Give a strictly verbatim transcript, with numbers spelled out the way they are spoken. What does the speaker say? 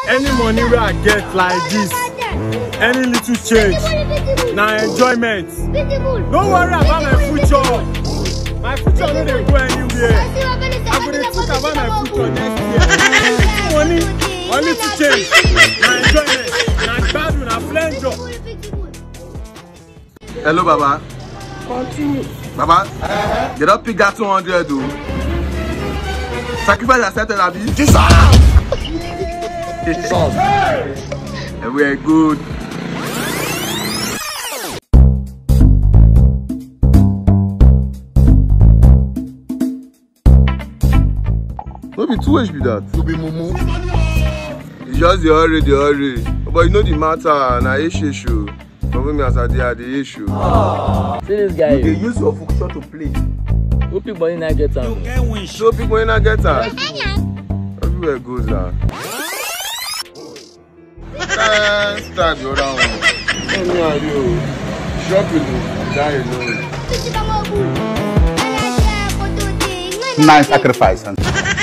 Any money where I get like this, any little change, now enjoyment. Don't worry about my future. My future no dey go anywhere. I go dey think about my future next year. Money, only to change. My enjoyment, na gbadu, na pleasure. Hello, Baba. Continue. Baba, uh-huh. You don't pick that two hundred, though. Sacrifice accepted, Abi. Jesus! And we are good. No be too H be that. You be mumu. It's just the hurry, the hurry. But you know the matter, na issue. But me as I did the issue. See this guy. You use your function to play. Who pick money na get am? So pick money na get am. Everywhere goes am. Can't start the other one. Oh me and you. Shopping, die alone. Nice sacrifice.